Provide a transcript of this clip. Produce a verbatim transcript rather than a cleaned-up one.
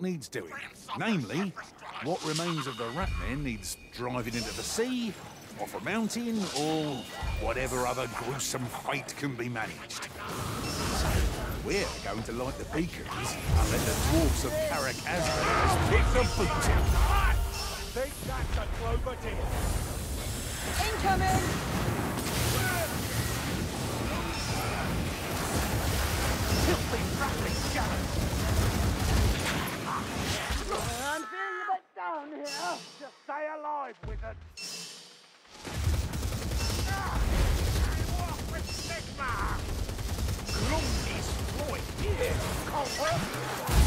needs doing. Namely, what remains of the Ratmen needs driving into the sea, off a mountain, or whatever other gruesome fate can be managed. So, we're going to light the beacons and let the dwarfs of Cataclysm pick the boot in. Think that's a clover deal. Incoming! Filthy, rattling shallows. I'm feeling a bit down here. Just stay alive, wizard. Walk with Sigma. Gloom is Floyd here. Can't work.